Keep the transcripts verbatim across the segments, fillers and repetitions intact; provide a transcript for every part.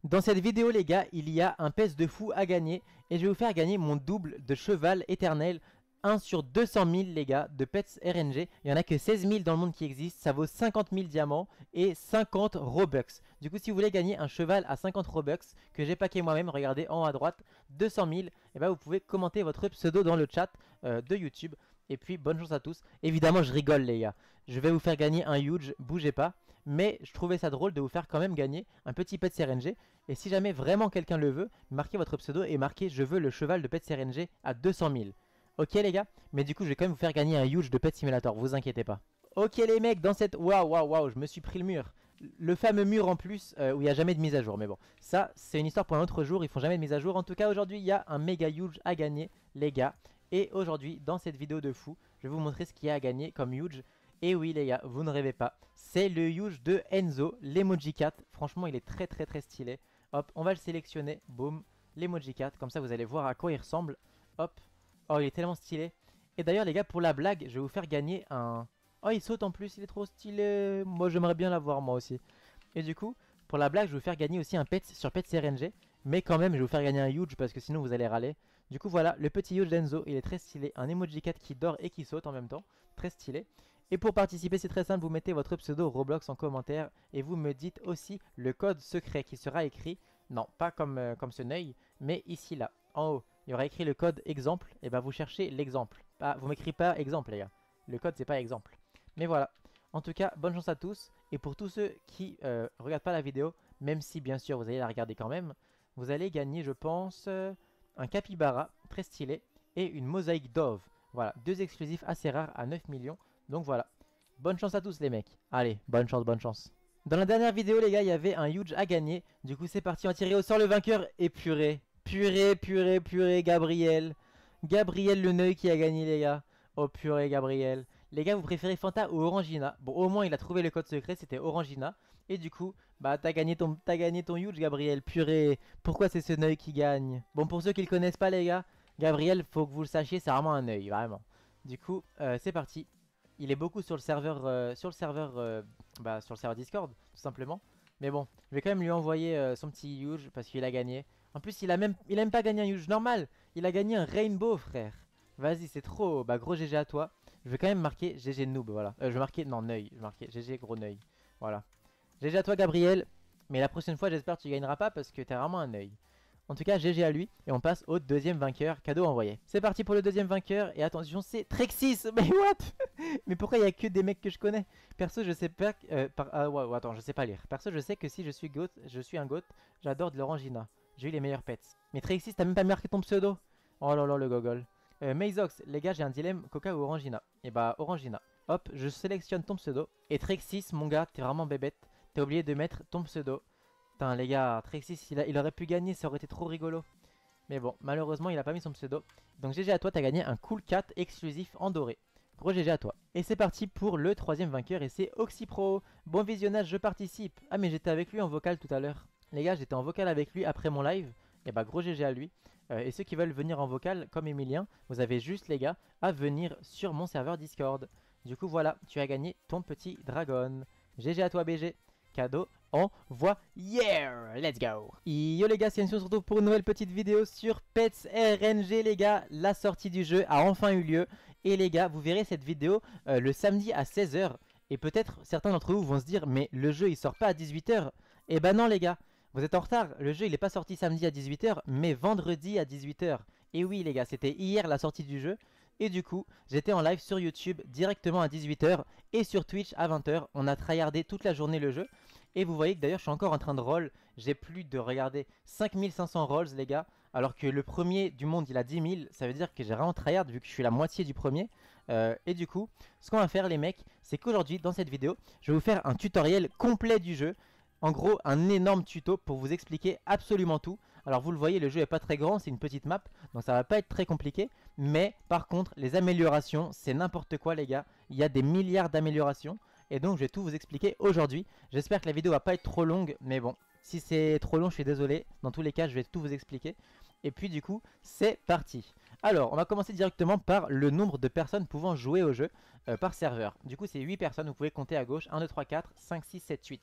Dans cette vidéo les gars, il y a un P E S de fou à gagner et je vais vous faire gagner mon double de cheval éternel. un sur deux cent mille les gars de P E S R N G. Il n'y en a que seize mille dans le monde qui existent, ça vaut cinquante mille diamants et cinquante Robux. Du coup si vous voulez gagner un cheval à cinquante Robux que j'ai packé moi-même, regardez en haut à droite, deux cent mille, et ben vous pouvez commenter votre pseudo dans le chat euh, de YouTube. Et puis bonne chance à tous. Évidemment je rigole les gars, je vais vous faire gagner un huge, bougez pas. Mais je trouvais ça drôle de vous faire quand même gagner un petit P E S R N G. Et si jamais vraiment quelqu'un le veut, marquez votre pseudo et marquez je veux le cheval de P E S R N G à deux cent mille. Ok les gars, mais du coup je vais quand même vous faire gagner un huge de Pet Simulator, vous inquiétez pas. Ok les mecs, dans cette... Waouh waouh waouh, je me suis pris le mur. Le fameux mur en plus euh, où il n'y a jamais de mise à jour. Mais bon, ça c'est une histoire pour un autre jour, ils font jamais de mise à jour. En tout cas aujourd'hui il y a un méga huge à gagner les gars. Et aujourd'hui dans cette vidéo de fou, je vais vous montrer ce qu'il y a à gagner comme huge. Et oui les gars, vous ne rêvez pas, c'est le huge de Enzo, l'emoji cat. Franchement il est très très très stylé. Hop, on va le sélectionner, boum, l'emoji cat. Comme ça vous allez voir à quoi il ressemble. Hop, oh il est tellement stylé. Et d'ailleurs les gars, pour la blague, je vais vous faire gagner un... Oh il saute en plus, il est trop stylé. Moi j'aimerais bien l'avoir moi aussi. Et du coup, pour la blague, je vais vous faire gagner aussi un pet sur P E S R N G. Mais quand même, je vais vous faire gagner un huge parce que sinon vous allez râler. Du coup voilà, le petit huge d'Enzo, il est très stylé. Un emoji cat qui dort et qui saute en même temps. Très stylé. Et pour participer, c'est très simple, vous mettez votre pseudo Roblox en commentaire. Et vous me dites aussi le code secret qui sera écrit. Non, pas comme, euh, comme ce neuil, mais ici là, en haut. Il y aura écrit le code exemple. Et ben vous cherchez l'exemple. Ah, vous m'écrivez pas exemple les gars. Le code c'est pas exemple. Mais voilà. En tout cas, bonne chance à tous. Et pour tous ceux qui euh, regardent pas la vidéo, même si bien sûr vous allez la regarder quand même, vous allez gagner je pense euh, un capybara très stylé et une mosaïque Dove. Voilà, deux exclusifs assez rares à neuf millions. Donc voilà, bonne chance à tous les mecs. Allez, bonne chance, bonne chance. Dans la dernière vidéo les gars, il y avait un huge à gagner. Du coup c'est parti, on va tirer au sort le vainqueur. Et purée, purée, purée, purée, Gabriel. Gabriel le neuil qui a gagné les gars. Oh purée Gabriel. Les gars, vous préférez Fanta ou Orangina? Bon, au moins il a trouvé le code secret, c'était Orangina. Et du coup, bah t'as gagné ton t'as gagné ton huge Gabriel. Purée, pourquoi c'est ce neuil qui gagne? Bon, pour ceux qui le connaissent pas les gars, Gabriel, faut que vous le sachiez, c'est vraiment un neuil, vraiment. Du coup, euh, c'est parti. Il est beaucoup sur le serveur, euh, sur le serveur, euh, bah sur le serveur Discord, tout simplement. Mais bon, je vais quand même lui envoyer euh, son petit huge parce qu'il a gagné. En plus, il a même, il a même pas gagné un huge normal. Il a gagné un rainbow, frère. Vas-y, c'est trop. Bah gros G G à toi. Je vais quand même marquer G G noob, voilà. Euh, je vais marquer, non, neuil. Je vais marquer G G gros neuil. Voilà. G G à toi, Gabriel. Mais la prochaine fois, j'espère que tu gagneras pas parce que t'es vraiment un neuil. En tout cas, G G à lui. Et on passe au deuxième vainqueur. Cadeau envoyé. C'est parti pour le deuxième vainqueur. Et attention, c'est Trexis. Mais what? Mais pourquoi il y a que des mecs que je connais? Perso, je sais pas. Euh, par... Ah ouais, ouais, attends, je sais pas lire. Perso, je sais que si je suis goat, je suis un goat. J'adore de l'orangina. J'ai eu les meilleurs pets. Mais Trexis, t'as même pas marqué ton pseudo? Oh là là, le gogol. Euh, Mazox, les gars, j'ai un dilemme, Coca ou Orangina? Et bah, Orangina. Hop, je sélectionne ton pseudo. Et Trexis, mon gars, t'es vraiment bébête. T'as oublié de mettre ton pseudo. Putain, les gars, Trexis, il, a, il aurait pu gagner, ça aurait été trop rigolo. Mais bon, malheureusement, il a pas mis son pseudo. Donc, G G à toi, t'as gagné un Cool Cat exclusif en doré. Gros G G à toi. Et c'est parti pour le troisième vainqueur, et c'est Oxypro. Bon visionnage, je participe. Ah, mais j'étais avec lui en vocal tout à l'heure. Les gars, j'étais en vocal avec lui après mon live. Et bah, gros G G à lui. Euh, et ceux qui veulent venir en vocal, comme Emilien, vous avez juste les gars à venir sur mon serveur Discord. Du coup voilà, tu as gagné ton petit dragon. G G à toi B G. Cadeau envoyé. Yeah, let's go. Yo les gars, c'est Yann, on se retrouve pour une nouvelle petite vidéo sur P E S R N G les gars. La sortie du jeu a enfin eu lieu. Et les gars, vous verrez cette vidéo euh, le samedi à seize heures. Et peut-être certains d'entre vous vont se dire, mais le jeu il sort pas à dix-huit heures. Et bah non les gars. Vous êtes en retard, le jeu il n'est pas sorti samedi à dix-huit heures, mais vendredi à dix-huit heures. Et oui les gars, c'était hier la sortie du jeu. Et du coup, j'étais en live sur YouTube directement à dix-huit heures et sur Twitch à vingt heures. On a tryhardé toute la journée le jeu. Et vous voyez que d'ailleurs je suis encore en train de roll. J'ai plus de, regardez, cinq mille cinq cents rolls les gars. Alors que le premier du monde il a dix mille. Ça veut dire que j'ai vraiment tryhard vu que je suis la moitié du premier. Euh, et du coup, ce qu'on va faire les mecs, c'est qu'aujourd'hui dans cette vidéo, je vais vous faire un tutoriel complet du jeu. En gros, un énorme tuto pour vous expliquer absolument tout. Alors vous le voyez, le jeu est pas très grand, c'est une petite map, donc ça va pas être très compliqué. Mais par contre, les améliorations, c'est n'importe quoi les gars. Il y a des milliards d'améliorations. Et donc je vais tout vous expliquer aujourd'hui. J'espère que la vidéo va pas être trop longue, mais bon, si c'est trop long, je suis désolé. Dans tous les cas, je vais tout vous expliquer. Et puis du coup, c'est parti. Alors, on va commencer directement par le nombre de personnes pouvant jouer au jeu euh, par serveur. Du coup, c'est huit personnes, vous pouvez compter à gauche. un, deux, trois, quatre, cinq, six, sept, huit.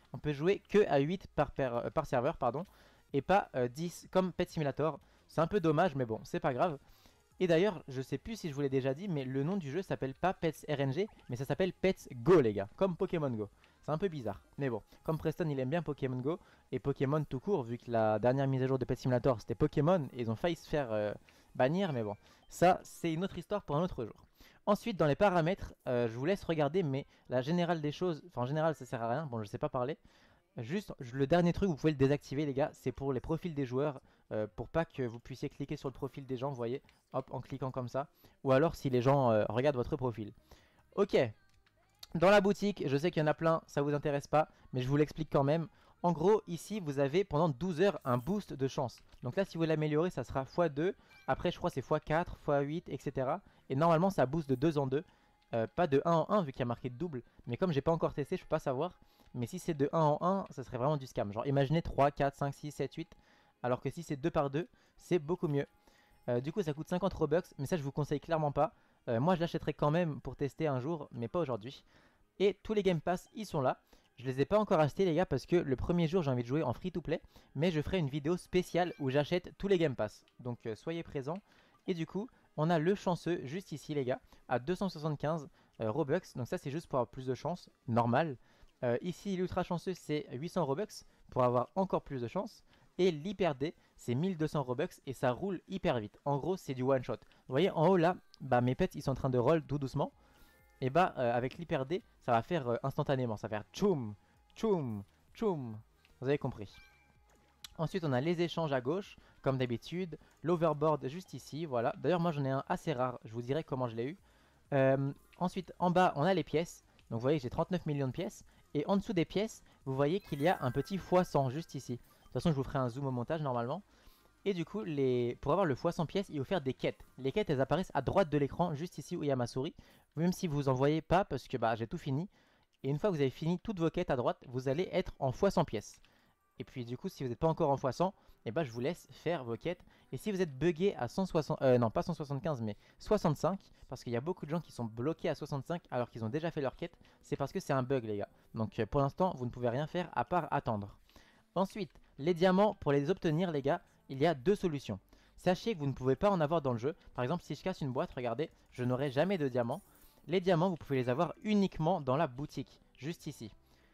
On peut jouer que à huit par, per, euh, par serveur, pardon, et pas euh, dix comme Pet Simulator. C'est un peu dommage, mais bon, c'est pas grave. Et d'ailleurs, je sais plus si je vous l'ai déjà dit, mais le nom du jeu s'appelle pas Pets R N G, mais ça s'appelle Pets Go, les gars, comme Pokémon Go. C'est un peu bizarre, mais bon, comme Preston il aime bien Pokémon Go, et Pokémon tout court, vu que la dernière mise à jour de Pet Simulator c'était Pokémon, et ils ont failli se faire euh, bannir, mais bon, ça c'est une autre histoire pour un autre jour. Ensuite, dans les paramètres, euh, je vous laisse regarder, mais la générale des choses, enfin en général ça sert à rien, bon je sais pas parler. Juste, le dernier truc, vous pouvez le désactiver les gars, c'est pour les profils des joueurs, euh, pour pas que vous puissiez cliquer sur le profil des gens, vous voyez, hop, en cliquant comme ça. Ou alors si les gens euh, regardent votre profil. Ok, dans la boutique, je sais qu'il y en a plein, ça vous intéresse pas, mais je vous l'explique quand même. En gros, ici, vous avez pendant douze heures un boost de chance. Donc là, si vous l'améliorez, ça sera fois deux. Après, je crois c'est fois quatre, fois huit, et cetera. Et normalement, ça booste de deux en deux. Euh, pas de un en un vu qu'il y a marqué double. Mais comme j'ai pas encore testé, je peux pas savoir. Mais si c'est de un en un, ça serait vraiment du scam. Genre imaginez trois, quatre, cinq, six, sept, huit. Alors que si c'est deux par deux, c'est beaucoup mieux. Euh, du coup ça coûte cinquante Robux. Mais ça je vous conseille clairement pas. euh, Moi je l'achèterai quand même pour tester un jour. Mais pas aujourd'hui. Et tous les Game Pass ils sont là. Je les ai pas encore achetés les gars parce que le premier jour j'ai envie de jouer en free to play. Mais je ferai une vidéo spéciale où j'achète tous les Game Pass. Donc euh, soyez présents. Et du coup on a le chanceux juste ici les gars. À deux cent soixante-quinze euh, Robux. Donc ça c'est juste pour avoir plus de chance. Normal. Euh, ici l'ultra chanceux c'est huit cents Robux pour avoir encore plus de chance. Et l'hyper D c'est mille deux cents Robux et ça roule hyper vite. En gros c'est du one shot. Vous voyez en haut là, bah, mes pets ils sont en train de roll tout doucement. Et bah euh, avec l'hyper D ça va faire euh, instantanément. Ça va faire tchoum, tchoum, tchoum. Vous avez compris. Ensuite on a les échanges à gauche comme d'habitude. L'overboard juste ici, voilà. D'ailleurs moi j'en ai un assez rare, je vous dirai comment je l'ai eu. Euh, ensuite en bas on a les pièces. Donc vous voyez j'ai trente-neuf millions de pièces. Et en dessous des pièces, vous voyez qu'il y a un petit fois cent juste ici. De toute façon, je vous ferai un zoom au montage normalement. Et du coup, les... pour avoir le fois cent pièces, il faut faire des quêtes. Les quêtes, elles apparaissent à droite de l'écran, juste ici où il y a ma souris. Même si vous en voyez pas, parce que bah, j'ai tout fini. Et une fois que vous avez fini toutes vos quêtes à droite, vous allez être en fois cent pièces. Et puis du coup, si vous n'êtes pas encore en fois cent, et bah, je vous laisse faire vos quêtes. Et si vous êtes bugué à cent soixante... Euh, non, pas cent soixante-quinze, mais soixante-cinq, parce qu'il y a beaucoup de gens qui sont bloqués à soixante-cinq alors qu'ils ont déjà fait leur quête, c'est parce que c'est un bug, les gars. Donc euh, pour l'instant, vous ne pouvez rien faire à part attendre. Ensuite, les diamants, pour les obtenir, les gars, il y a deux solutions. Sachez que vous ne pouvez pas en avoir dans le jeu. Par exemple, si je casse une boîte, regardez, je n'aurai jamais de diamants. Les diamants, vous pouvez les avoir uniquement dans la boutique, juste ici.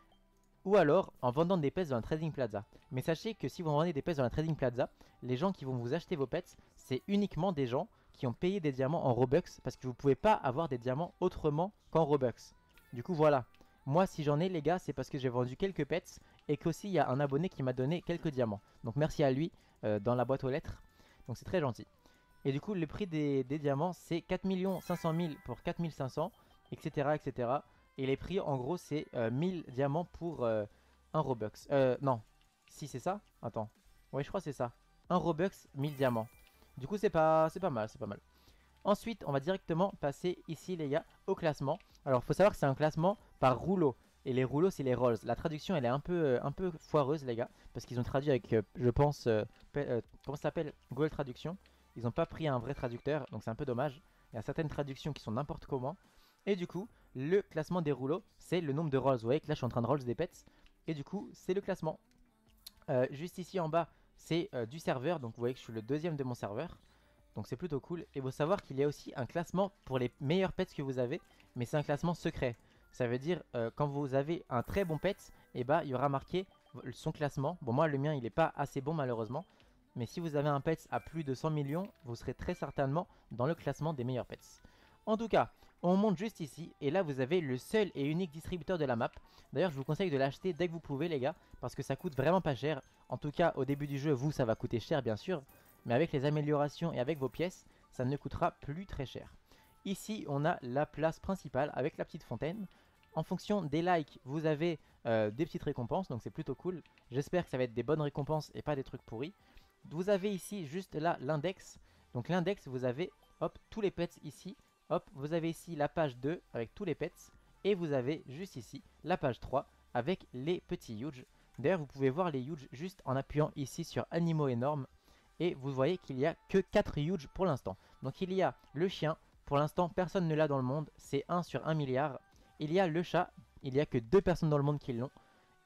Ou alors en vendant des pets dans la Trading Plaza. Mais sachez que si vous vendez des pets dans la Trading Plaza, les gens qui vont vous acheter vos pets, c'est uniquement des gens qui ont payé des diamants en Robux. Parce que vous ne pouvez pas avoir des diamants autrement qu'en Robux. Du coup voilà. Moi si j'en ai les gars, c'est parce que j'ai vendu quelques pets. Et qu'aussi il y a un abonné qui m'a donné quelques diamants. Donc merci à lui euh, dans la boîte aux lettres. Donc c'est très gentil. Et du coup le prix des, des diamants c'est quatre millions cinq cent mille pour quatre mille cinq cents. Etc etc. Et les prix en gros c'est euh, mille diamants pour euh, un Robux. Euh non. Si c'est ça. Attends. Oui je crois que c'est ça. un Robux, mille diamants. Du coup c'est pas, c'est pas mal, c'est pas mal. Ensuite on va directement passer ici les gars au classement. Alors il faut savoir que c'est un classement par rouleau. Et les rouleaux c'est les rolls. La traduction elle est un peu, euh, un peu foireuse les gars. Parce qu'ils ont traduit avec euh, je pense euh, euh, comment ça s'appelle, Google Traduction. Ils n'ont pas pris un vrai traducteur. Donc c'est un peu dommage. Il y a certaines traductions qui sont n'importe comment. Et du coup, le classement des rouleaux, c'est le nombre de rolls. Vous voyez que là, je suis en train de rolls des pets. Et du coup, c'est le classement. Euh, juste ici en bas, c'est euh, du serveur. Donc vous voyez que je suis le deuxième de mon serveur. Donc c'est plutôt cool. Et il faut savoir qu'il y a aussi un classement pour les meilleurs pets que vous avez. Mais c'est un classement secret. Ça veut dire, euh, quand vous avez un très bon pet, et bah, il y aura marqué son classement. Bon, moi, le mien, il n'est pas assez bon malheureusement. Mais si vous avez un pet à plus de cent millions, vous serez très certainement dans le classement des meilleurs pets. En tout cas, on monte juste ici et là vous avez le seul et unique distributeur de la map. D'ailleurs je vous conseille de l'acheter dès que vous pouvez les gars, parce que ça coûte vraiment pas cher. En tout cas au début du jeu, vous ça va coûter cher bien sûr, mais avec les améliorations et avec vos pièces, ça ne coûtera plus très cher. Ici on a la place principale avec la petite fontaine. En fonction des likes, vous avez euh, des petites récompenses, donc c'est plutôt cool. J'espère que ça va être des bonnes récompenses et pas des trucs pourris. Vous avez ici juste là l'index. Donc l'index, vous avez hop tous les pets ici. Hop, vous avez ici la page deux avec tous les pets. Et vous avez juste ici la page trois avec les petits huge. D'ailleurs, vous pouvez voir les huge juste en appuyant ici sur animaux énormes. Et vous voyez qu'il n'y a que quatre huge pour l'instant. Donc il y a le chien. Pour l'instant, personne ne l'a dans le monde. C'est un sur un milliard. Il y a le chat. Il n'y a que deux personnes dans le monde qui l'ont.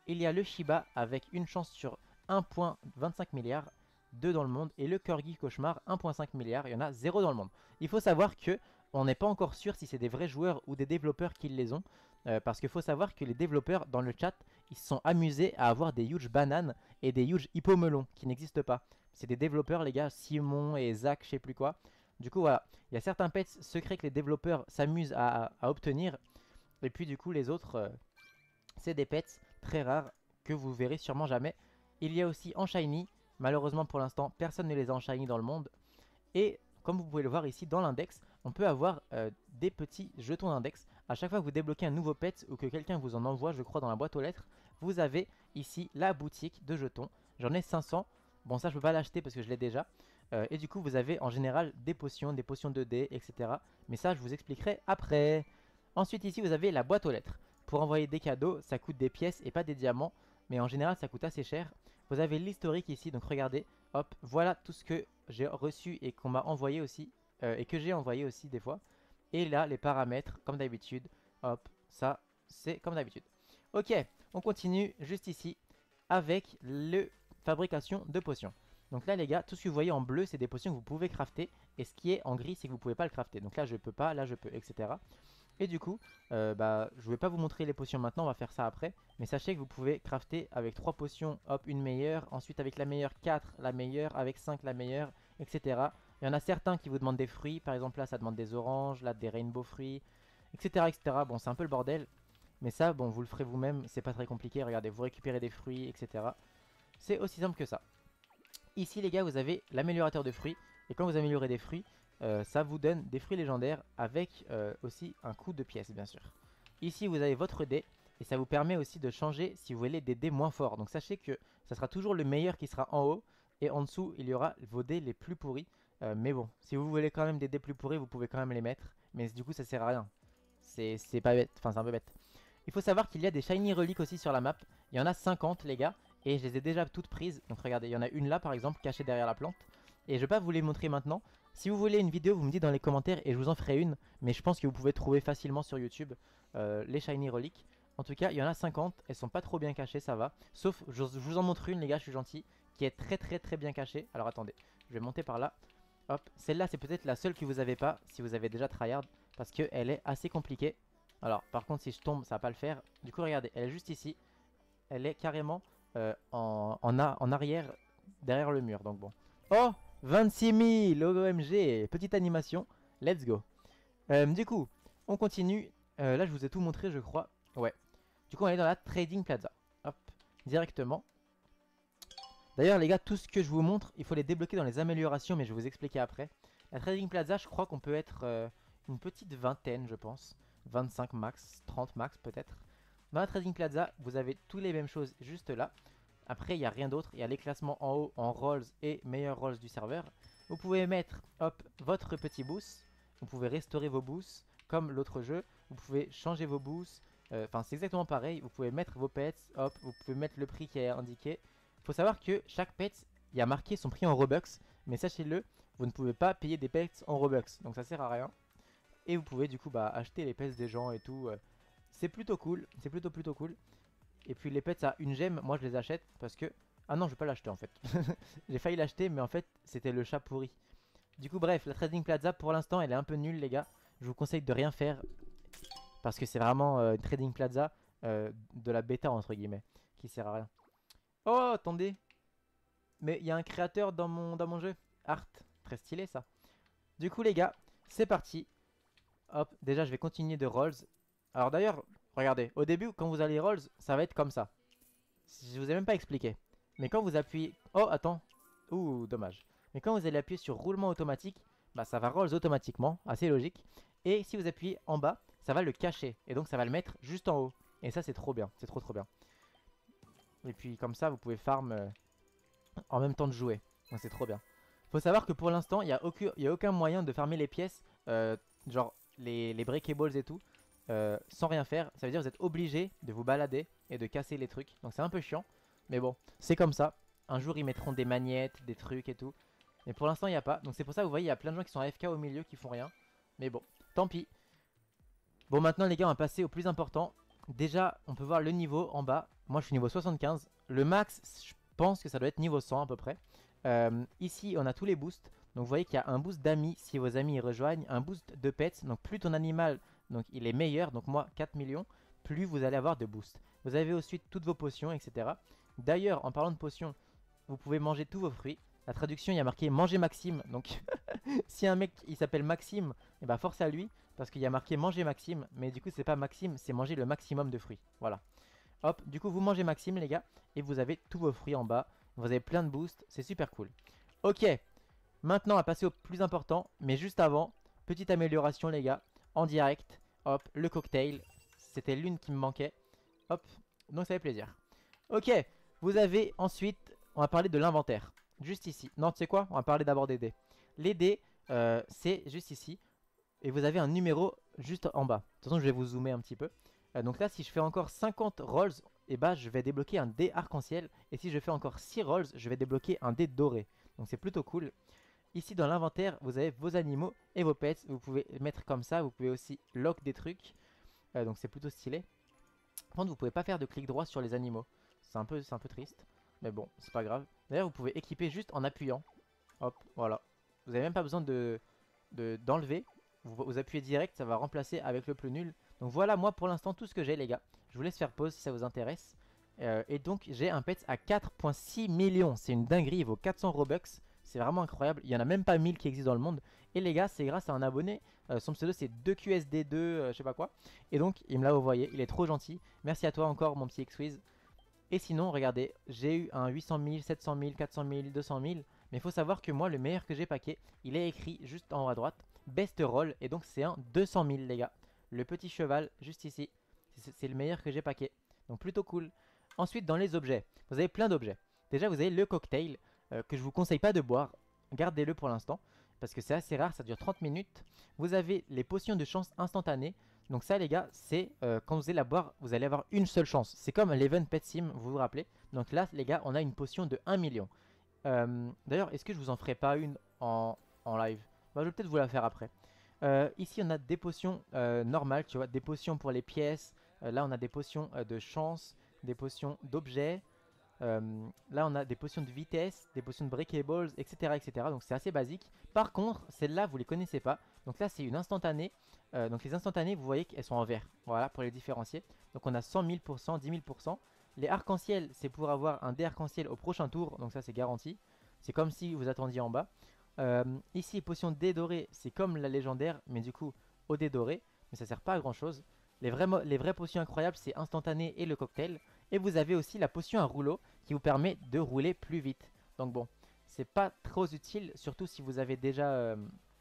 il y a le Shiba avec une chance sur un virgule vingt-cinq milliard, deux dans le monde. Et le Corgi Cauchemar, un virgule cinq milliard, il y en a zéro dans le monde. Il faut savoir que on n'est pas encore sûr si c'est des vrais joueurs ou des développeurs qui les ont. Euh, parce qu'il faut savoir que les développeurs dans le chat, ils se sont amusés à avoir des huge bananes et des huge hippomelons qui n'existent pas. C'est des développeurs les gars, Simon et Zach, je sais plus quoi. Du coup voilà, il y a certains pets secrets que les développeurs s'amusent à, à, à obtenir. Et puis du coup les autres, euh, c'est des pets très rares que vous verrez sûrement jamais. Il y a aussi en shiny, malheureusement pour l'instant personne ne les a en shiny dans le monde. Et comme vous pouvez le voir ici dans l'index, on peut avoir euh, des petits jetons d'index. À chaque fois que vous débloquez un nouveau pet ou que quelqu'un vous en envoie, je crois, dans la boîte aux lettres, vous avez ici la boutique de jetons. J'en ai cinq cents. Bon, ça, je peux pas l'acheter parce que je l'ai déjà. Euh, et du coup, vous avez en général des potions, des potions deux D, et cetera. Mais ça, je vous expliquerai après. Ensuite, ici, vous avez la boîte aux lettres. Pour envoyer des cadeaux, ça coûte des pièces et pas des diamants. Mais en général, ça coûte assez cher. Vous avez l'historique ici, donc regardez. Hop, voilà tout ce que j'ai reçu et qu'on m'a envoyé aussi. Euh, et que j'ai envoyé aussi des fois. Et là, les paramètres, comme d'habitude. Hop, ça, c'est comme d'habitude. Ok, on continue juste ici avec la fabrication de potions. Donc là, les gars, tout ce que vous voyez en bleu, c'est des potions que vous pouvez crafter. Et ce qui est en gris, c'est que vous ne pouvez pas le crafter. Donc là, je peux pas, là, je peux, et cetera. Et du coup, euh, bah, je ne vais pas vous montrer les potions maintenant, on va faire ça après. Mais sachez que vous pouvez crafter avec trois potions, hop, une meilleure. Ensuite, avec la meilleure, quatre, la meilleure. Avec cinq, la meilleure, et cetera. Il y en a certains qui vous demandent des fruits. Par exemple, là, ça demande des oranges, là, des rainbow fruits, et cetera, et cetera. Bon, c'est un peu le bordel. Mais ça, bon, vous le ferez vous-même. C'est pas très compliqué. Regardez, vous récupérez des fruits, et cetera. C'est aussi simple que ça. Ici, les gars, vous avez l'améliorateur de fruits. Et quand vous améliorez des fruits, euh, ça vous donne des fruits légendaires avec euh, aussi un coup de pièce, bien sûr. Ici, vous avez votre dé. Et ça vous permet aussi de changer si vous voulez des dés moins forts. Donc sachez que ça sera toujours le meilleur qui sera en haut. Et en dessous, il y aura vos dés les plus pourris. Euh, mais bon, si vous voulez quand même des dés plus pourris, vous pouvez quand même les mettre. Mais du coup, ça sert à rien. C'est pas bête. Enfin, c'est un peu bête. Il faut savoir qu'il y a des shiny reliques aussi sur la map. Il y en a cinquante, les gars. Et je les ai déjà toutes prises. Donc regardez, il y en a une là, par exemple, cachée derrière la plante. Et je vais pas vous les montrer maintenant. Si vous voulez une vidéo, vous me dites dans les commentaires et je vous en ferai une. Mais je pense que vous pouvez trouver facilement sur YouTube euh, les shiny reliques. En tout cas, il y en a cinquante. Elles sont pas trop bien cachées, ça va. Sauf, je, je vous en montre une, les gars, je suis gentil. Qui est très très très bien cachée. Alors attendez, je vais monter par là. Hop, celle-là, c'est peut-être la seule que vous avez pas si vous avez déjà tryhard. Parce qu'elle est assez compliquée. Alors, par contre, si je tombe, ça va pas le faire. Du coup, regardez, elle est juste ici. Elle est carrément euh, en, en, a, en arrière, derrière le mur. Donc bon. Oh, vingt-six mille, O M G, petite animation. Let's go. Euh, du coup, on continue. Euh, là, je vous ai tout montré, je crois. Ouais. Du coup, on est dans la Trading Plaza. Hop, directement. D'ailleurs, les gars, tout ce que je vous montre, il faut les débloquer dans les améliorations, mais je vais vous expliquer après. La Trading Plaza, je crois qu'on peut être euh, une petite vingtaine, je pense. vingt-cinq max, trente max peut-être. Dans la Trading Plaza, vous avez toutes les mêmes choses juste là. Après, il n'y a rien d'autre. Il y a les classements en haut en rolls et meilleurs rolls du serveur. Vous pouvez mettre, hop, votre petit boost. Vous pouvez restaurer vos boosts comme l'autre jeu. Vous pouvez changer vos boosts. Enfin, euh, c'est exactement pareil. Vous pouvez mettre vos pets. Hop, vous pouvez mettre le prix qui est indiqué. Il faut savoir que chaque pet, il y a marqué son prix en Robux. Mais sachez-le, vous ne pouvez pas payer des pets en Robux. Donc ça sert à rien. Et vous pouvez du coup bah, acheter les pets des gens et tout. C'est plutôt cool. C'est plutôt plutôt cool. Et puis les pets à une gemme, moi je les achète parce que... Ah non, je vais pas l'acheter en fait. J'ai failli l'acheter mais en fait c'était le chat pourri. Du coup bref, la Trading Plaza pour l'instant elle est un peu nulle les gars. Je vous conseille de rien faire. Parce que c'est vraiment euh, une Trading Plaza euh, de la bêta entre guillemets. Qui sert à rien. Oh attendez. Mais il y a un créateur dans mon, dans mon jeu. Art, très stylé ça. Du coup les gars, c'est parti. Hop, déjà je vais continuer de rolls. Alors d'ailleurs, regardez, au début quand vous allez rolls, ça va être comme ça. Je vous ai même pas expliqué. Mais quand vous appuyez... Oh, attends. Ouh, dommage. Mais quand vous allez appuyer sur roulement automatique, bah ça va rolls automatiquement, assez logique. Et si vous appuyez en bas, ça va le cacher. Et donc ça va le mettre juste en haut. Et ça c'est trop bien, c'est trop trop bien. Et puis comme ça vous pouvez farm euh, en même temps de jouer. Donc c'est trop bien. Faut savoir que pour l'instant, il n'y a, a aucun moyen de farmer les pièces, euh, genre les, les breakables et tout. Euh, sans rien faire, ça veut dire que vous êtes obligé de vous balader et de casser les trucs. Donc c'est un peu chiant, mais bon, c'est comme ça. Un jour ils mettront des magnettes, des trucs et tout. Mais pour l'instant il n'y a pas, donc c'est pour ça que vous voyez il y a plein de gens qui sont A F K au milieu qui font rien. Mais bon, tant pis. Bon maintenant les gars on va passer au plus important. Déjà on peut voir le niveau en bas. Moi je suis niveau soixante-quinze. Le max, je pense que ça doit être niveau cent à peu près. Euh, ici on a tous les boosts. Donc vous voyez qu'il y a un boost d'amis si vos amis y rejoignent. Un boost de pets. Donc plus ton animal donc, il est meilleur. Donc moi quatre millions. Plus vous allez avoir de boost. Vous avez ensuite toutes vos potions, et cetera. D'ailleurs en parlant de potions, vous pouvez manger tous vos fruits. La traduction il y a marqué manger Maxime. Donc si un mec il s'appelle Maxime, et bah force à lui. Parce qu'il y a marqué manger Maxime. Mais du coup c'est pas Maxime, c'est manger le maximum de fruits. Voilà. Hop, du coup vous mangez Maxime les gars. Et vous avez tous vos fruits en bas. Vous avez plein de boosts, c'est super cool. Ok, maintenant on va passer au plus important. Mais juste avant, petite amélioration les gars. En direct, hop, le cocktail. C'était l'une qui me manquait. Hop, donc ça fait plaisir. Ok, vous avez ensuite, on va parler de l'inventaire. Juste ici. Non, tu sais quoi? On va parler d'abord des dés. Les dés, euh, c'est juste ici. Et vous avez un numéro juste en bas. De toute façon, je vais vous zoomer un petit peu. Euh, donc là, si je fais encore cinquante rolls, et bah, je vais débloquer un dé arc-en-ciel. Et si je fais encore six rolls, je vais débloquer un dé doré. Donc c'est plutôt cool. Ici, dans l'inventaire, vous avez vos animaux et vos pets. Vous pouvez mettre comme ça. Vous pouvez aussi lock des trucs. Euh, donc c'est plutôt stylé. Par contre, vous pouvez pas faire de clic droit sur les animaux. C'est un peu, c'est un peu triste. Mais bon, c'est pas grave. D'ailleurs, vous pouvez équiper juste en appuyant. Hop, voilà. Vous n'avez même pas besoin de d'enlever. Vous, vous appuyez direct, ça va remplacer avec le plus nul. Donc voilà, moi pour l'instant, tout ce que j'ai, les gars. Je vous laisse faire pause si ça vous intéresse. Euh, et donc, j'ai un pet à quatre virgule six millions. C'est une dinguerie, il vaut quatre cents Robux. C'est vraiment incroyable. Il y en a même pas mille qui existent dans le monde. Et les gars, c'est grâce à un abonné. Euh, son pseudo, c'est deux Q S D deux, euh, je sais pas quoi. Et donc, il me l'a envoyé. Il est trop gentil. Merci à toi encore, mon petit X-Wiz. Et sinon, regardez, j'ai eu un huit cent mille, sept cent mille, quatre cent mille, deux cent mille. Mais il faut savoir que moi, le meilleur que j'ai paqué, il est écrit juste en haut à droite. Best roll. Et donc, c'est un deux cent mille, les gars. Le petit cheval, juste ici. C'est le meilleur que j'ai paqué. Donc, plutôt cool. Ensuite, dans les objets, vous avez plein d'objets. Déjà, vous avez le cocktail euh, que je vous conseille pas de boire. Gardez-le pour l'instant. Parce que c'est assez rare, ça dure trente minutes. Vous avez les potions de chance instantanées. Donc ça les gars, c'est euh, quand vous allez la boire, vous allez avoir une seule chance. C'est comme l'Event Pet Sim, vous vous rappelez. Donc là les gars, on a une potion de un million. Euh, D'ailleurs, est-ce que je vous en ferai pas une en, en live? Bah, je vais peut-être vous la faire après. Euh, ici on a des potions euh, normales, tu vois, des potions pour les pièces. Euh, là on a des potions euh, de chance, des potions d'objets. Euh, là on a des potions de vitesse, des potions de breakables, etc, etc. Donc c'est assez basique. Par contre celles-là vous les connaissez pas. Donc là c'est une instantanée. euh, Donc les instantanées vous voyez qu'elles sont en vert. Voilà pour les différencier. Donc on a cent mille pour cent, dix mille pour cent. Les arc-en-ciel c'est pour avoir un dé arc-en-ciel au prochain tour. Donc ça c'est garanti. C'est comme si vous attendiez en bas. euh, Ici potion de dé doré, c'est comme la légendaire. Mais du coup au dé doré. Mais ça sert pas à grand chose. Les, vrais les vraies potions incroyables c'est instantané et le cocktail. Et vous avez aussi la potion à rouleau qui vous permet de rouler plus vite. Donc bon, c'est pas trop utile, surtout si vous avez déjà euh,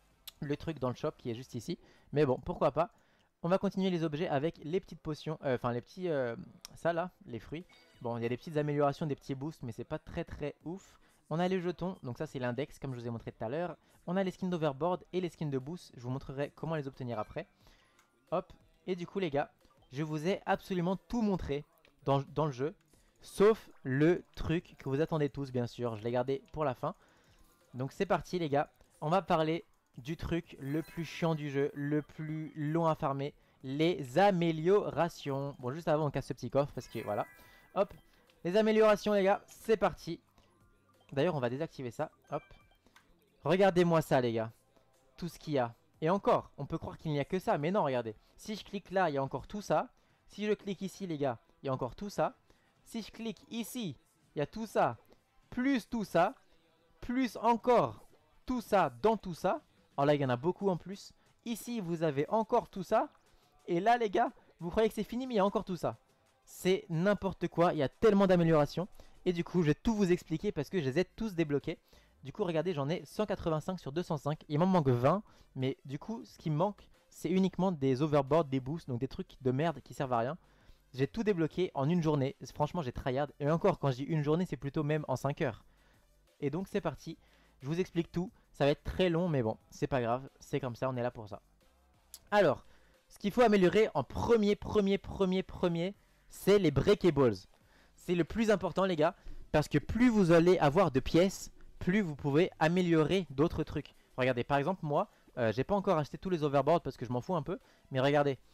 le truc dans le shop qui est juste ici. Mais bon, pourquoi pas. On va continuer les objets avec les petites potions, euh, enfin les petits, euh, ça là, les fruits. Bon, il y a des petites améliorations, des petits boosts, mais c'est pas très très ouf. On a les jetons, donc ça c'est l'index comme je vous ai montré tout à l'heure. On a les skins d'overboard et les skins de boost, je vous montrerai comment les obtenir après. Hop, et du coup les gars, je vous ai absolument tout montré. Dans, dans le jeu, sauf le truc que vous attendez tous bien sûr, je l'ai gardé pour la fin. Donc c'est parti les gars, on va parler du truc le plus chiant du jeu, le plus long à farmer, les améliorations. Bon juste avant on casse ce petit coffre parce que voilà, hop, les améliorations les gars, c'est parti. D'ailleurs on va désactiver ça, hop. Regardez-moi ça les gars, tout ce qu'il y a. Et encore, on peut croire qu'il n'y a que ça, mais non regardez. Si je clique là, il y a encore tout ça. Si je clique ici les gars, il y a encore tout ça. Si je clique ici, il y a tout ça, plus tout ça, plus encore tout ça dans tout ça. Alors là, il y en a beaucoup en plus. Ici, vous avez encore tout ça. Et là, les gars, vous croyez que c'est fini, mais il y a encore tout ça. C'est n'importe quoi, il y a tellement d'améliorations. Et du coup, je vais tout vous expliquer parce que je les ai tous débloqués. Du coup, regardez, j'en ai cent quatre-vingt-cinq sur deux cent cinq. Il m'en manque vingt. Mais du coup, ce qui me manque, c'est uniquement des overboards, des boosts, donc des trucs de merde qui servent à rien. J'ai tout débloqué en une journée. Franchement, j'ai tryhard. Et encore, quand je dis une journée, c'est plutôt même en cinq heures. Et donc, c'est parti. Je vous explique tout. Ça va être très long, mais bon, c'est pas grave. C'est comme ça, on est là pour ça. Alors, ce qu'il faut améliorer en premier, premier, premier, premier, c'est les breakables. C'est le plus important, les gars. Parce que plus vous allez avoir de pièces, plus vous pouvez améliorer d'autres trucs. Regardez, par exemple, moi, euh, j'ai pas encore acheté tous les overboards parce que je m'en fous un peu. Mais regardez,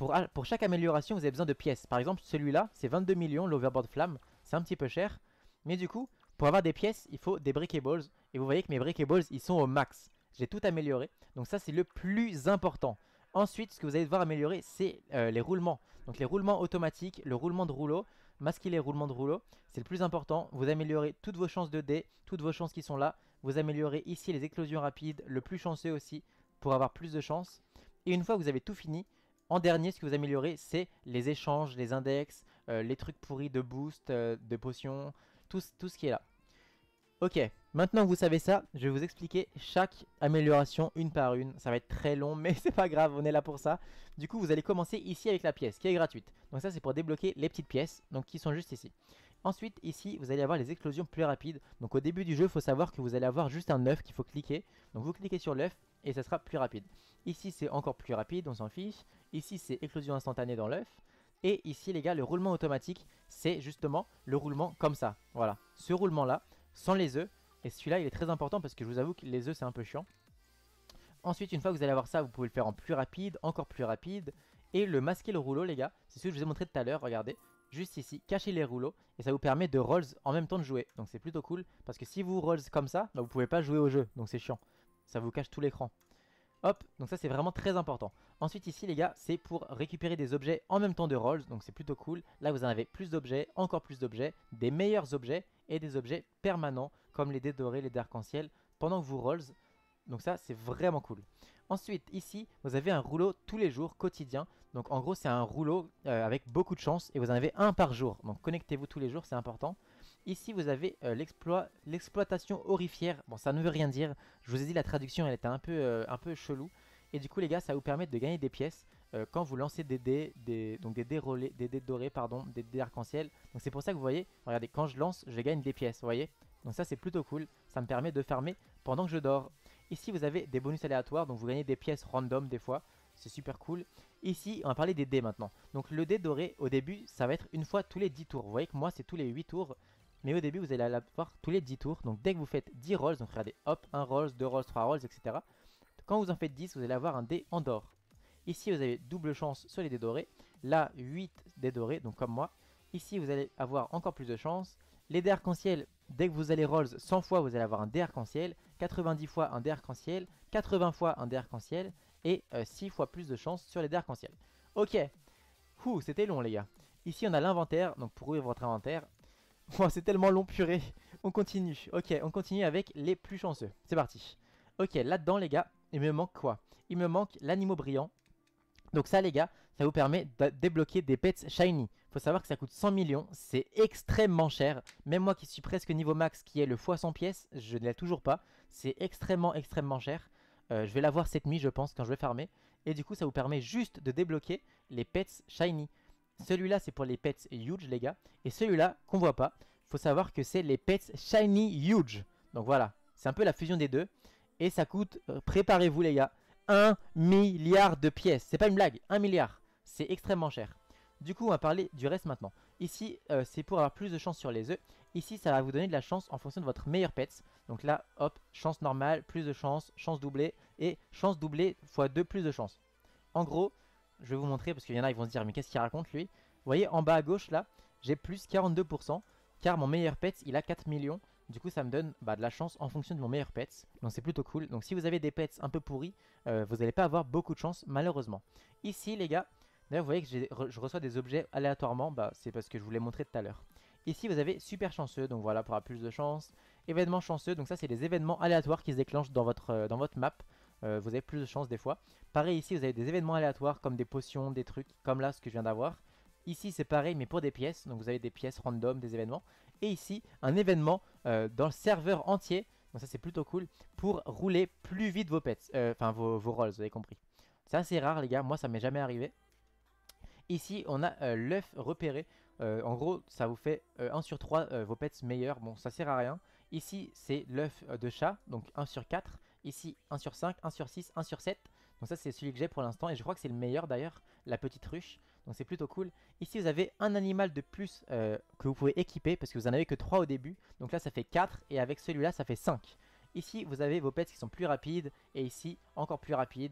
pour, pour chaque amélioration, vous avez besoin de pièces. Par exemple, celui-là, c'est vingt-deux millions, l'Overboard Flamme. C'est un petit peu cher. Mais du coup, pour avoir des pièces, il faut des Breakables. Et vous voyez que mes Breakables, ils sont au max. J'ai tout amélioré. Donc ça, c'est le plus important. Ensuite, ce que vous allez devoir améliorer, c'est euh, les roulements. Donc les roulements automatiques, le roulement de rouleau. Masquer les roulements de rouleau, c'est le plus important. Vous améliorez toutes vos chances de dés, toutes vos chances qui sont là. Vous améliorez ici les éclosions rapides, le plus chanceux aussi, pour avoir plus de chance. Et une fois que vous avez tout fini, en dernier, ce que vous améliorez, c'est les échanges, les index, euh, les trucs pourris de boost, euh, de potions, tout, tout ce qui est là. Ok, maintenant que vous savez ça, je vais vous expliquer chaque amélioration une par une. Ça va être très long, mais c'est pas grave, on est là pour ça. Du coup, vous allez commencer ici avec la pièce qui est gratuite. Donc ça, c'est pour débloquer les petites pièces, donc qui sont juste ici. Ensuite, ici, vous allez avoir les explosions plus rapides. Donc au début du jeu, il faut savoir que vous allez avoir juste un œuf qu'il faut cliquer. Donc vous cliquez sur l'œuf et ça sera plus rapide. Ici, c'est encore plus rapide, on s'en fiche. Ici, c'est éclosion instantanée dans l'œuf. Et ici, les gars, le roulement automatique, c'est justement le roulement comme ça. Voilà, ce roulement-là, sans les œufs. Et celui-là, il est très important parce que je vous avoue que les œufs, c'est un peu chiant. Ensuite, une fois que vous allez avoir ça, vous pouvez le faire en plus rapide, encore plus rapide. Et le masquer le rouleau, les gars, c'est ce que je vous ai montré tout à l'heure, regardez. Juste ici, cachez les rouleaux et ça vous permet de rolls en même temps de jouer. Donc c'est plutôt cool parce que si vous rolls comme ça, bah, vous pouvez pas jouer au jeu. Donc c'est chiant. Ça vous cache tout l'écran. Hop, donc ça c'est vraiment très important. Ensuite ici les gars, c'est pour récupérer des objets en même temps de rolls. Donc c'est plutôt cool. Là vous en avez plus d'objets, encore plus d'objets, des meilleurs objets et des objets permanents comme les dés dorés, les dés arc-en-ciel pendant que vous rolls. Donc ça c'est vraiment cool. Ensuite ici vous avez un rouleau tous les jours quotidien. Donc en gros c'est un rouleau euh, avec beaucoup de chance et vous en avez un par jour. Donc connectez-vous tous les jours, c'est important. Ici vous avez euh, l'exploit, l'exploitation aurifère. Bon ça ne veut rien dire. Je vous ai dit la traduction elle était un peu, euh, un peu chelou. Et du coup les gars ça va vous permettre de gagner des pièces euh, quand vous lancez des dés, des, donc des dés, relais, des dés dorés, pardon, des dés arc-en-ciel. Donc c'est pour ça que vous voyez, regardez quand je lance je gagne des pièces, vous voyez. Donc ça c'est plutôt cool, ça me permet de farmer pendant que je dors. Ici vous avez des bonus aléatoires, donc vous gagnez des pièces random des fois, c'est super cool. Ici on va parler des dés maintenant. Donc le dé doré au début ça va être une fois tous les dix tours. Vous voyez que moi c'est tous les huit tours. Mais au début vous allez l'avoir tous les dix tours. Donc dès que vous faites dix rolls, donc regardez hop, un rolls, deux rolls, trois rolls, et cetera. Quand vous en faites dix, vous allez avoir un dé en d'or. Ici vous avez double chance sur les dés dorés. Là huit dés dorés, donc comme moi. Ici vous allez avoir encore plus de chance. Les dés arc-en-ciel, dès que vous allez rolls cent fois, vous allez avoir un dé arc-en-ciel. quatre-vingt-dix fois un dé arc-en-ciel. quatre-vingts fois un dé arc-en-ciel. Et euh, six fois plus de chance sur les dés arc-en-ciel. Ok. Ouh, c'était long les gars. Ici on a l'inventaire, donc pour ouvrir votre inventaire. Oh, c'est tellement long purée. On continue. Ok, on continue avec les plus chanceux. C'est parti. Ok, là-dedans les gars, il me manque quoi? Il me manque l'animaux brillant. Donc ça les gars, ça vous permet de débloquer des pets shiny. Faut savoir que ça coûte cent millions, c'est extrêmement cher. Même moi qui suis presque niveau max, qui est le fois cent pièces, je ne l'ai toujours pas. C'est extrêmement extrêmement cher. Euh, je vais l'avoir cette nuit je pense quand je vais farmer. Et du coup ça vous permet juste de débloquer les pets shiny. Celui-là c'est pour les pets huge les gars. Et celui-là qu'on voit pas, faut savoir que c'est les pets shiny huge. Donc voilà, c'est un peu la fusion des deux. Et ça coûte, euh, préparez-vous les gars, un milliard de pièces. C'est pas une blague, un milliard. C'est extrêmement cher. Du coup on va parler du reste maintenant. Ici euh, c'est pour avoir plus de chance sur les œufs. Ici ça va vous donner de la chance en fonction de votre meilleur pets. Donc là hop, chance normale, plus de chance, chance doublée. Et chance doublée fois deux plus de chance. En gros, je vais vous montrer parce qu'il y en a ils vont se dire mais qu'est-ce qu'il raconte lui. Vous voyez en bas à gauche là, j'ai plus quarante-deux pour cent. Car mon meilleur pets il a quatre millions. Du coup ça me donne bah, de la chance en fonction de mon meilleur pets. Donc c'est plutôt cool. Donc si vous avez des pets un peu pourris, euh, vous n'allez pas avoir beaucoup de chance malheureusement. Ici les gars, d'ailleurs vous voyez que je reçois des objets aléatoirement. Bah, c'est parce que je vous l'ai montré tout à l'heure. Ici vous avez super chanceux, donc voilà pour avoir plus de chance. Événements chanceux, donc ça c'est les événements aléatoires qui se déclenchent dans votre, euh, dans votre map. Euh, vous avez plus de chance des fois. Pareil ici vous avez des événements aléatoires comme des potions, des trucs comme là ce que je viens d'avoir. Ici c'est pareil mais pour des pièces, donc vous avez des pièces random, des événements. Et ici un événement euh, dans le serveur entier, donc ça c'est plutôt cool, pour rouler plus vite vos pets, enfin euh, vos, vos rolls, vous avez compris. C'est assez rare les gars, moi ça m'est jamais arrivé. Ici on a euh, l'œuf repéré, euh, en gros ça vous fait euh, un sur trois euh, vos pets meilleurs, bon ça sert à rien. Ici c'est l'œuf de chat, donc un sur quatre, ici un sur cinq, un sur six, un sur sept. Donc ça c'est celui que j'ai pour l'instant et je crois que c'est le meilleur d'ailleurs, la petite ruche. Donc c'est plutôt cool. Ici vous avez un animal de plus euh, que vous pouvez équiper parce que vous en avez que trois au début. Donc là ça fait quatre et avec celui-là ça fait cinq. Ici vous avez vos pets qui sont plus rapides et ici encore plus rapides.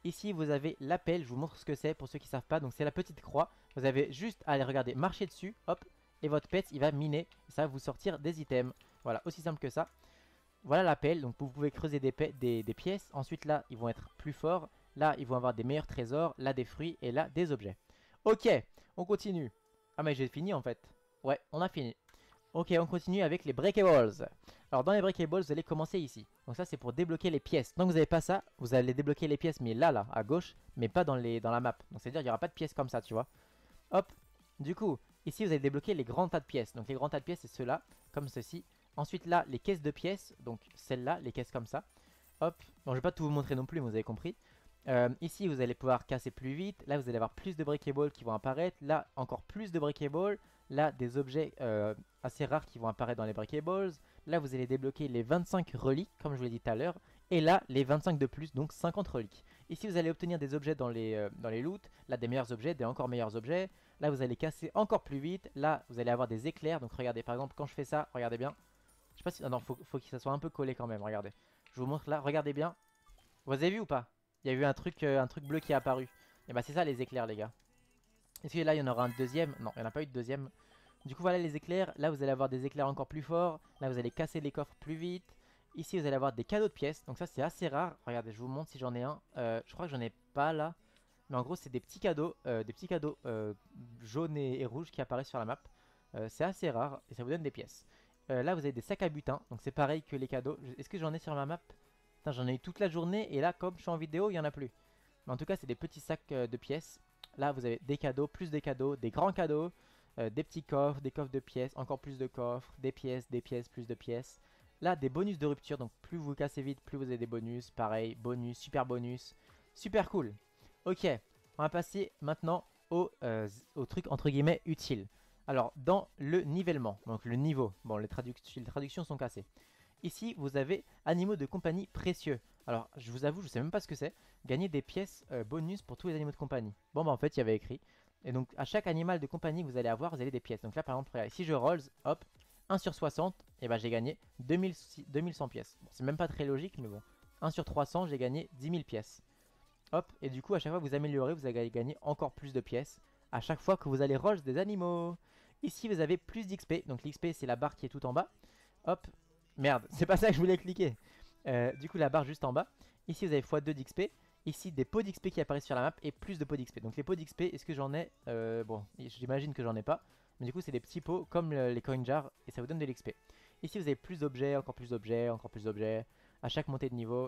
Ici vous avez l'appel, je vous montre ce que c'est pour ceux qui ne savent pas. Donc c'est la petite croix, vous avez juste à aller regarder, marcher dessus, hop, et votre pet il va miner, ça va vous sortir des items. Voilà, aussi simple que ça. Voilà l'appel, donc vous pouvez creuser des, des, des pièces, ensuite là ils vont être plus forts, là ils vont avoir des meilleurs trésors, là des fruits et là des objets. Ok, on continue. Ah mais j'ai fini en fait. Ouais, on a fini. Ok, on continue avec les breakables. Alors dans les breakables, vous allez commencer ici. Donc ça c'est pour débloquer les pièces. Tant que vous n'avez pas ça, vous allez débloquer les pièces, mais là, là, à gauche, mais pas dans, les, dans la map. Donc c'est à dire qu'il n'y aura pas de pièces comme ça, tu vois. Hop, du coup, ici vous allez débloquer les grands tas de pièces. Donc les grands tas de pièces, c'est ceux-là, comme ceci. Ensuite là, les caisses de pièces, donc celles-là, les caisses comme ça. Hop, bon je vais pas tout vous montrer non plus, mais vous avez compris. Euh, ici vous allez pouvoir casser plus vite. Là vous allez avoir plus de breakables qui vont apparaître. Là encore plus de breakables. Là des objets euh, assez rares qui vont apparaître dans les breakables. Là vous allez débloquer les vingt-cinq reliques comme je vous l'ai dit tout à l'heure. Et là les vingt-cinq de plus, donc cinquante reliques. Ici vous allez obtenir des objets dans les, euh, dans les loots. Là des meilleurs objets, des encore meilleurs objets. Là vous allez casser encore plus vite. Là vous allez avoir des éclairs. Donc regardez par exemple quand je fais ça, regardez bien. Je sais pas si... Ah non, faut, faut que ça soit un peu collé quand même, regardez. Je vous montre là, regardez bien. Vous avez vu ou pas? Il y a eu un truc, euh, un truc bleu qui est apparu. Et bah c'est ça les éclairs les gars. Est-ce que là il y en aura un deuxième? Non, il n'y en a pas eu de deuxième. Du coup voilà les éclairs. Là vous allez avoir des éclairs encore plus forts. Là vous allez casser les coffres plus vite. Ici vous allez avoir des cadeaux de pièces. Donc ça c'est assez rare. Regardez, je vous montre si j'en ai un. Euh, je crois que j'en ai pas là. Mais en gros c'est des petits cadeaux. Euh, des petits cadeaux euh, jaunes et, et rouges qui apparaissent sur la map. Euh, c'est assez rare et ça vous donne des pièces. Euh, là vous avez des sacs à butin. Donc c'est pareil que les cadeaux. Est-ce que j'en ai sur ma map? J'en ai eu toute la journée et là comme je suis en vidéo il n'y en a plus. Mais en tout cas c'est des petits sacs euh, de pièces. Là vous avez des cadeaux, plus des cadeaux, des grands cadeaux, euh, des petits coffres, des coffres de pièces, encore plus de coffres, des pièces, des pièces, plus de pièces. Là des bonus de rupture, donc plus vous cassez vite, plus vous avez des bonus. Pareil, bonus, super bonus, super cool. Ok, on va passer maintenant au, euh, au truc entre guillemets utile. Alors dans le nivellement, donc le niveau, bon les, traduc les traductions sont cassées. Ici, vous avez animaux de compagnie précieux. Alors, je vous avoue, je sais même pas ce que c'est. Gagner des pièces euh, bonus pour tous les animaux de compagnie. Bon, bah en fait, il y avait écrit. Et donc, à chaque animal de compagnie que vous allez avoir, vous avez des pièces. Donc là, par exemple, regardez, si je rolls, hop, un sur soixante, et bah j'ai gagné deux mille cent pièces. Bon, c'est même pas très logique, mais bon. un sur trois cents, j'ai gagné dix mille pièces. Hop, et du coup, à chaque fois que vous améliorez, vous allez gagner encore plus de pièces. À chaque fois que vous allez rolls des animaux. Ici, vous avez plus d'X P. Donc l'X P, c'est la barre qui est tout en bas. Hop. Merde, c'est pas ça que je voulais cliquer. Euh, du coup, la barre juste en bas. Ici, vous avez fois deux d'X P. Ici, des pots d'X P qui apparaissent sur la map et plus de pots d'X P. Donc, les pots d'X P, est-ce que j'en ai euh, Bon, j'imagine que j'en ai pas. Mais du coup, c'est des petits pots comme le, les coin jars et ça vous donne de l'X P. Ici, vous avez plus d'objets, encore plus d'objets, encore plus d'objets. À chaque montée de niveau.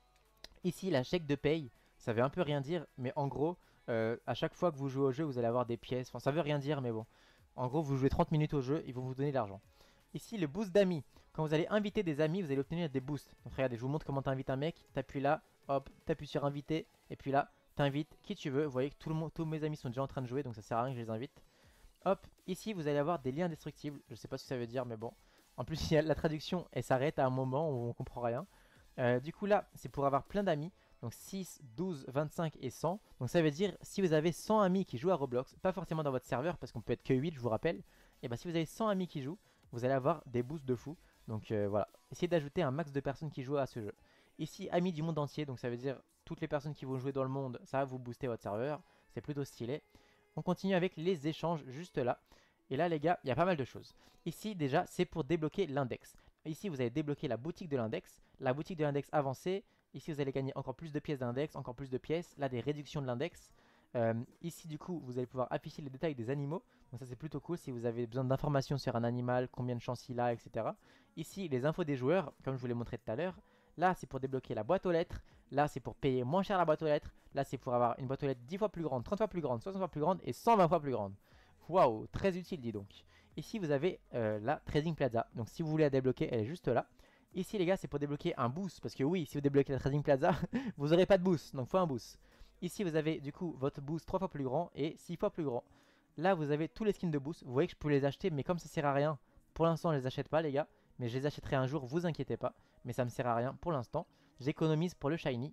Ici, la chèque de paye, ça veut un peu rien dire. Mais en gros, euh, à chaque fois que vous jouez au jeu, vous allez avoir des pièces. Enfin, ça veut rien dire, mais bon. En gros, vous jouez trente minutes au jeu, ils vont vous donner de l'argent. Ici, le boost d'amis. Quand vous allez inviter des amis, vous allez obtenir des boosts. Donc regardez, je vous montre comment t'invites un mec. T'appuies là, hop, t'appuies sur inviter. Et puis là, t'invites qui tu veux. Vous voyez que tout le monde, tous mes amis sont déjà en train de jouer, donc ça sert à rien que je les invite. Hop, ici, vous allez avoir des liens indestructibles. Je sais pas ce que ça veut dire, mais bon. En plus, il y a la traduction, elle s'arrête à un moment où on comprend rien. Euh, du coup là, c'est pour avoir plein d'amis. Donc six, douze, vingt-cinq et cent. Donc ça veut dire, si vous avez cent amis qui jouent à Roblox, pas forcément dans votre serveur, parce qu'on peut être que huit, je vous rappelle. Et bah si vous avez cent amis qui jouent, vous allez avoir des boosts de fou. Donc euh, voilà, essayez d'ajouter un max de personnes qui jouent à ce jeu. Ici, amis du monde entier, donc ça veut dire toutes les personnes qui vont jouer dans le monde, ça va vous booster votre serveur. C'est plutôt stylé. On continue avec les échanges juste là. Et là les gars, il y a pas mal de choses. Ici déjà, c'est pour débloquer l'index. Ici, vous allez débloquer la boutique de l'index. La boutique de l'index avancée. Ici, vous allez gagner encore plus de pièces d'index, encore plus de pièces. Là, des réductions de l'index. Euh, ici, du coup, vous allez pouvoir afficher les détails des animaux. Donc ça, c'est plutôt cool si vous avez besoin d'informations sur un animal, combien de chances il a, et cetera. Ici, les infos des joueurs, comme je vous l'ai montré tout à l'heure. Là, c'est pour débloquer la boîte aux lettres. Là, c'est pour payer moins cher la boîte aux lettres. Là, c'est pour avoir une boîte aux lettres dix fois plus grande, trente fois plus grande, soixante fois plus grande et cent vingt fois plus grande. Waouh, très utile, dis donc. Ici, vous avez euh, la Trading Plaza. Donc, si vous voulez la débloquer, elle est juste là. Ici, les gars, c'est pour débloquer un boost. Parce que oui, si vous débloquez la Trading Plaza, vous n'aurez pas de boost. Donc, il faut un boost. Ici, vous avez du coup votre boost trois fois plus grand et six fois plus grand. Là, vous avez tous les skins de boost. Vous voyez que je peux les acheter, mais comme ça sert à rien, pour l'instant, je les achète pas, les gars. Mais je les achèterai un jour, vous inquiétez pas. Mais ça me sert à rien pour l'instant. J'économise pour le shiny.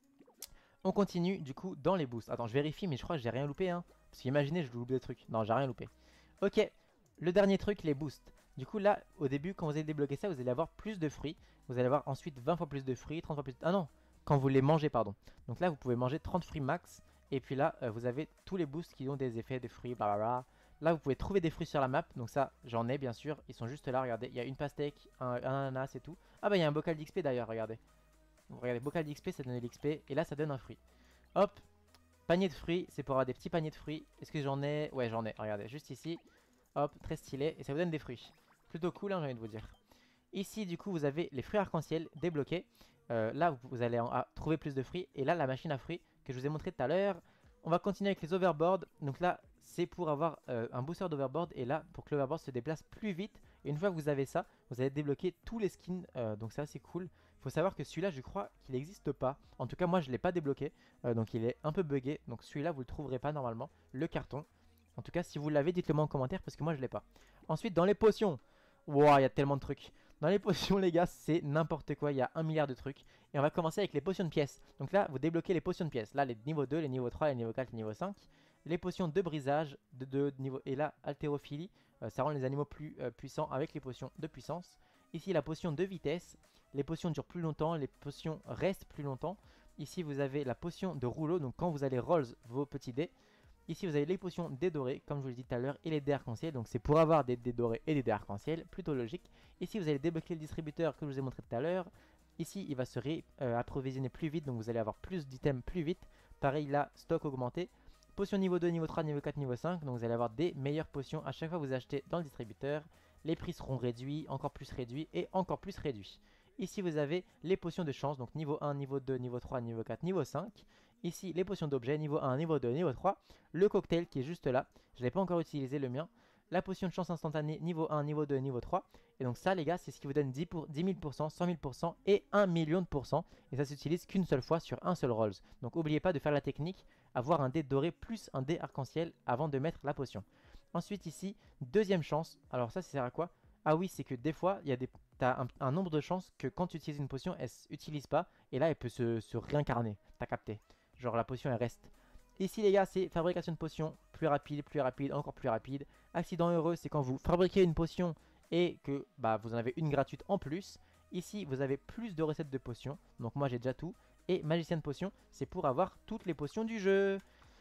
On continue du coup dans les boosts. Attends, je vérifie, mais je crois que j'ai rien loupé. Hein. Parce qu'imaginez, je loupe des trucs. Non, j'ai rien loupé. Ok, le dernier truc, les boosts. Du coup là, au début, quand vous allez débloquer ça, vous allez avoir plus de fruits. Vous allez avoir ensuite vingt fois plus de fruits, trente fois plus de... Ah non, quand vous les mangez, pardon. Donc là, vous pouvez manger trente fruits max. Et puis là, euh, vous avez tous les boosts qui ont des effets de fruits, blablabla. Là, vous pouvez trouver des fruits sur la map. Donc ça, j'en ai bien sûr. Ils sont juste là, regardez. Il y a une pastèque, un, un ananas et tout. Ah bah, il y a un bocal d'X P d'ailleurs, regardez. Donc, regardez, bocal d'X P, ça donne de l'X P. Et là, ça donne un fruit. Hop, panier de fruits. C'est pour avoir des petits paniers de fruits. Est-ce que j'en ai? Ouais, j'en ai. Regardez, juste ici. Hop, très stylé. Et ça vous donne des fruits. Plutôt cool, hein, j'ai envie de vous dire. Ici, du coup, vous avez les fruits arc-en-ciel débloqués. Euh, là, vous, vous allez en, à, trouver plus de fruits. Et là, la machine à fruits que je vous ai montré tout à l'heure. On va continuer avec les overboards. Donc là, c'est pour avoir euh, un booster d'overboard. Et là, pour que l'overboard se déplace plus vite. Et une fois que vous avez ça, vous allez débloquer tous les skins. Euh, donc ça, c'est cool. Il faut savoir que celui-là, je crois qu'il n'existe pas. En tout cas, moi, je ne l'ai pas débloqué. Euh, donc il est un peu buggé. Donc celui-là, vous ne le trouverez pas normalement. Le carton. En tout cas, si vous l'avez, dites-le moi en commentaire parce que moi, je ne l'ai pas. Ensuite, dans les potions. Wow, il y a tellement de trucs. Dans les potions, les gars, c'est n'importe quoi. Il y a un milliard de trucs. Et on va commencer avec les potions de pièces. Donc là, vous débloquez les potions de pièces. Là, les niveaux deux, les niveaux trois, les niveaux quatre, les niveaux cinq. Les potions de brisage, de, de, de niveau. Et là, haltérophilie. Euh, ça rend les animaux plus euh, puissants avec les potions de puissance. Ici, la potion de vitesse. Les potions durent plus longtemps. Les potions restent plus longtemps. Ici, vous avez la potion de rouleau. Donc quand vous allez rolls vos petits dés. Ici, vous avez les potions dés dorés, comme je vous l'ai dit tout à l'heure, et les dés arc-en-ciel. Donc, c'est pour avoir des dés dorés et des dés arc-en-ciel, plutôt logique. Ici, vous allez débloquer le distributeur que je vous ai montré tout à l'heure. Ici, il va se réapprovisionner euh, plus vite, donc vous allez avoir plus d'items plus vite. Pareil, là, stock augmenté. Potion niveau deux, niveau trois, niveau quatre, niveau cinq. Donc, vous allez avoir des meilleures potions à chaque fois que vous achetez dans le distributeur. Les prix seront réduits, encore plus réduits et encore plus réduits. Ici, vous avez les potions de chance, donc niveau un, niveau deux, niveau trois, niveau quatre, niveau cinq. Ici, les potions d'objets, niveau un, niveau deux, niveau trois. Le cocktail qui est juste là. Je ne l'ai pas encore utilisé, le mien. La potion de chance instantanée, niveau un, niveau deux, niveau trois. Et donc ça, les gars, c'est ce qui vous donne dix, pour, dix mille pour cent, cent mille pour cent et un million de pourcents. Et ça s'utilise qu'une seule fois sur un seul rolls. Donc n'oubliez pas de faire la technique, avoir un dé doré plus un dé arc-en-ciel avant de mettre la potion. Ensuite, ici, deuxième chance. Alors ça, ça sert à quoi? Ah oui, c'est que des fois, il y a des... T'as un, un nombre de chances que quand tu utilises une potion, elle s'utilise pas. Et là, elle peut se, se réincarner. T'as capté. Genre la potion, elle reste. Ici, les gars, c'est fabrication de potions. Plus rapide, plus rapide, encore plus rapide. Accident heureux, c'est quand vous fabriquez une potion et que bah, vous en avez une gratuite en plus. Ici, vous avez plus de recettes de potions. Donc moi, j'ai déjà tout. Et magicien de potions, c'est pour avoir toutes les potions du jeu.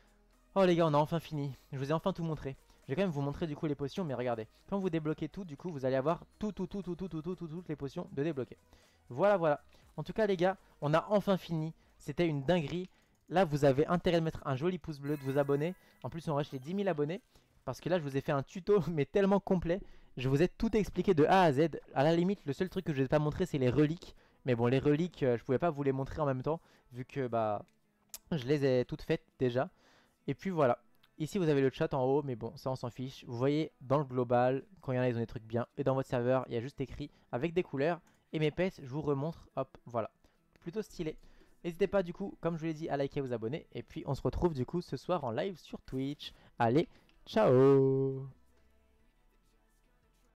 Oh les gars, on a enfin fini. Je vous ai enfin tout montré. Je vais quand même vous montrer du coup les potions, mais regardez. Quand vous débloquez tout, du coup, vous allez avoir tout, tout, tout, tout, tout, tout, tout, tout, toutes les potions de débloquer. Voilà, voilà. En tout cas, les gars, on a enfin fini. C'était une dinguerie. Là, vous avez intérêt de mettre un joli pouce bleu, de vous abonner. En plus, on reste les dix mille abonnés. Parce que là, je vous ai fait un tuto, mais tellement complet. Je vous ai tout expliqué de A à Z. À la limite, le seul truc que je ne vais pas montrer, c'est les reliques. Mais bon, les reliques, euh, je pouvais pas vous les montrer en même temps. Vu que bah, je les ai toutes faites déjà. Et puis voilà. Ici, vous avez le chat en haut, mais bon, ça on s'en fiche. Vous voyez, dans le global, quand il y en a, ils ont des trucs bien. Et dans votre serveur, il y a juste écrit avec des couleurs. Et mes pets, je vous remontre. Hop, voilà. Plutôt stylé. N'hésitez pas du coup, comme je vous l'ai dit, à liker et vous abonner. Et puis on se retrouve du coup ce soir en live sur Twitch. Allez, ciao!